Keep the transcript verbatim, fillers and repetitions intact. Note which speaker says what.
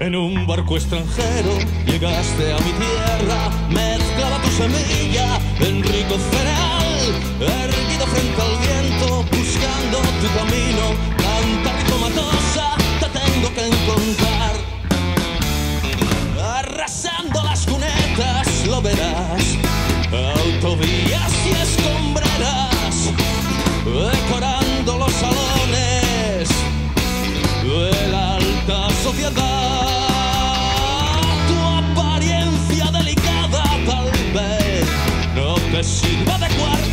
Speaker 1: En un barco extranjero llegaste a mi tierra, mezclaba tu semilla en rico cereal, erguido frente al viento, buscando tu camino, tanta ricomatosa te tengo que encontrar. Arrasando las cunetas lo verás, autovías y escombreras, decorando los salones de la alta sociedad. Tu apariencia delicada tal vez no te sirva de cuarto